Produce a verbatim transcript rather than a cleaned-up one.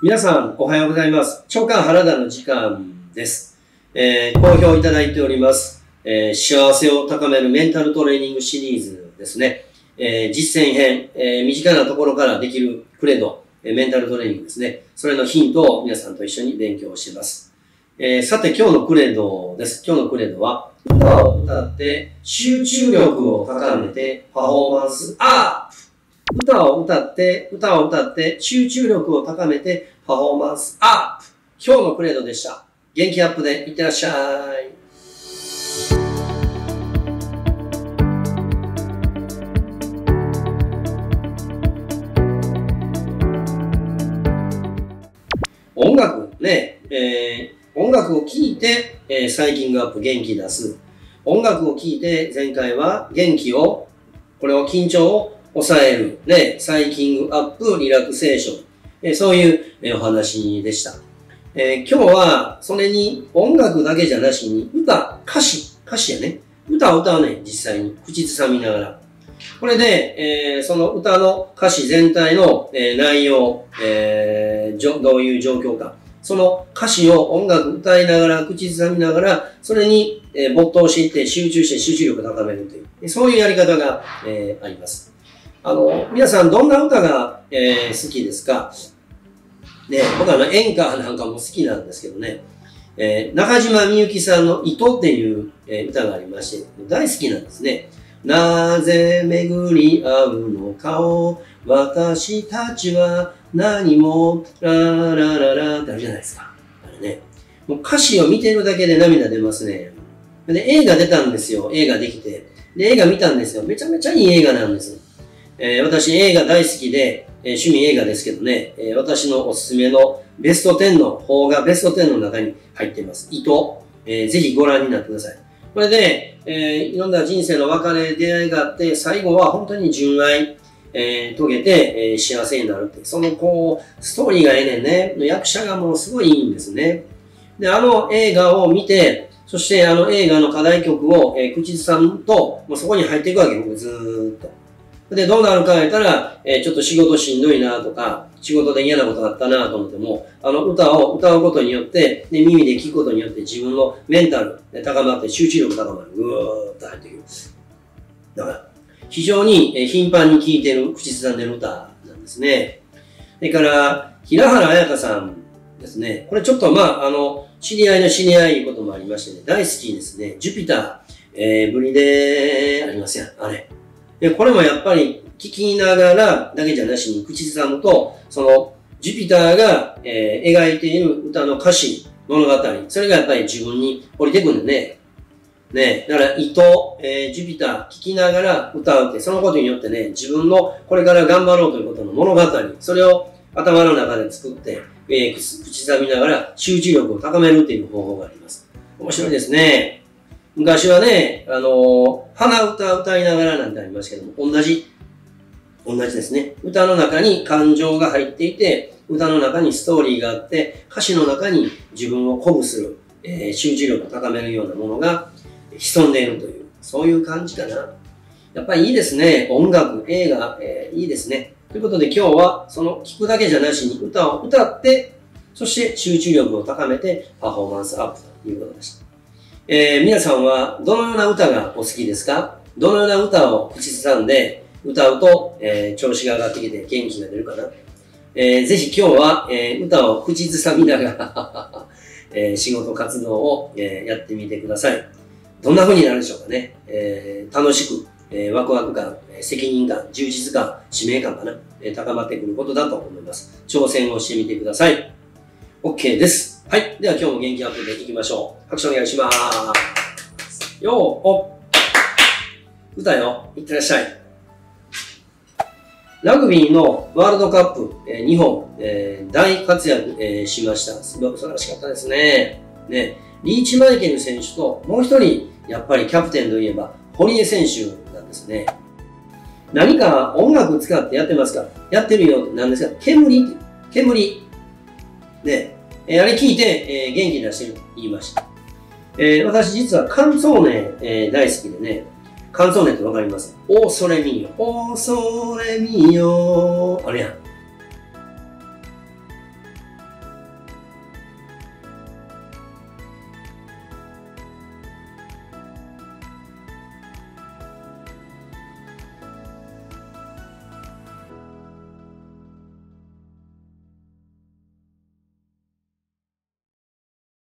皆さん、おはようございます。長官原田の時間です。えー、好評いただいております、えー。幸せを高めるメンタルトレーニングシリーズですね。えー、実践編、えー、身近なところからできるクレド、えー、メンタルトレーニングですね。それのヒントを皆さんと一緒に勉強しています。えー、さて、今日のクレドです。今日のクレドは、歌を歌って集中力を高めてパフォーマンスアップ。歌を歌って、歌を歌って集中力を高めてパフォーマンスアップ。今日のクレドでした。元気アップでいってらっしゃい。音楽ね、えー、音楽を聴いて、えー、サイキングアップ元気出す。音楽を聴いて前回は元気を、これを緊張を抑える。ね、サイキングアップ、リラクセーション。えー、そういう、えー、お話でした。えー、今日はそれに音楽だけじゃなしに歌、歌詞、歌詞やね。歌を歌うね、実際に。口ずさみながら。これで、えー、その歌の歌詞全体の、えー、内容、えー、どういう状況か。その歌詞を音楽歌いながら、口ずさみながら、それに、えー、没頭していって集中して集中力を高めるという、そういうやり方が、えー、あります。あの、皆さんどんな歌が、えー、好きですか？ね、僕はあの演歌なんかも好きなんですけどね、えー、中島みゆきさんの糸っていう、えー、歌がありまして、大好きなんですね。なぜ巡り合うのかを私たちは何もララララってあるじゃないですか。あれね。もう歌詞を見てるだけで涙出ますね。で、映画出たんですよ。映画できて。で、映画見たんですよ。めちゃめちゃいい映画なんです。えー、私映画大好きで、えー、趣味映画ですけどね、えー、私のおすすめのベストじゅうの邦画ベストじゅうの中に入っています。糸。えー、ぜひご覧になってください。これで、えー、いろんな人生の別れ、出会いがあって、最後は本当に純愛、えー、遂げて、えー、幸せになるって。その、こう、ストーリーがええねんね。役者がもうすごいいいんですね。で、あの映画を見て、そしてあの映画の課題曲を、えー、口ずさむと、もうそこに入っていくわけ、僕ずーっと。で、どうなるか言ったら、えー、ちょっと仕事しんどいなとか、仕事で嫌なことがあったなと思っても、あの歌を歌うことによって、で耳で聴くことによって自分のメンタルで高まって集中力高まる。ぐーっと入ってくる。だから、非常に頻繁に聴いてる、口ずさんでる歌なんですね。それから、平原綾香さんですね。これちょっとまあ、あの、知り合いの知り合いこともありましてね、大好きですね。ジュピター、えー、ぶりでありますやん、あれ。で、これもやっぱり聞きながらだけじゃなしに口ずさむと、そのジュピターが、えー、描いている歌の歌詞、物語、それがやっぱり自分に降りてくるんでね。ね、だから糸、えー、ジュピター聞きながら歌うって、そのことによってね、自分のこれから頑張ろうということの物語、それを頭の中で作って、えー、口ずさみながら集中力を高めるっていう方法があります。面白いですね。昔はね、あのー、鼻歌歌いながらなんてありますけども、同じ、同じですね。歌の中に感情が入っていて、歌の中にストーリーがあって、歌詞の中に自分を鼓舞する、えー、集中力を高めるようなものが潜んでいるという、そういう感じかな。やっぱりいいですね。音楽、映画、えー、いいですね。ということで今日は、その聴くだけじゃなしに歌を歌って、そして集中力を高めてパフォーマンスアップということでした。えー、皆さんはどのような歌がお好きですか？どのような歌を口ずさんで歌うと、えー、調子が上がってきて元気が出るかな？えー、ぜひ今日は、えー、歌を口ずさみながら、えー、仕事活動を、えー、やってみてください。どんな風になるでしょうかね。えー、楽しく、えー、ワクワク感、責任感、充実感、使命感かな、えー、高まってくることだと思います。挑戦をしてみてください。OK です。はい。では今日も元気アップでいきましょう。拍手お願いします。よー、お歌よ。いってらっしゃい。ラグビーのワールドカップ、えー、日本、えー、大活躍、えー、しました。すごく素晴らしかったですね。ね。リーチマイケル選手ともう一人、やっぱりキャプテンといえば、堀江選手なんですね。何か音楽使ってやってますか？やってるよって何ですか？煙って。煙。ね。えー、あれ聞いて、えー、元気出してると言いました。えー、私実はカンツォーネ、えー、大好きでね、カンツォーネってわかります？オーソレミーヨ。オーソレミーヨ。あれやん。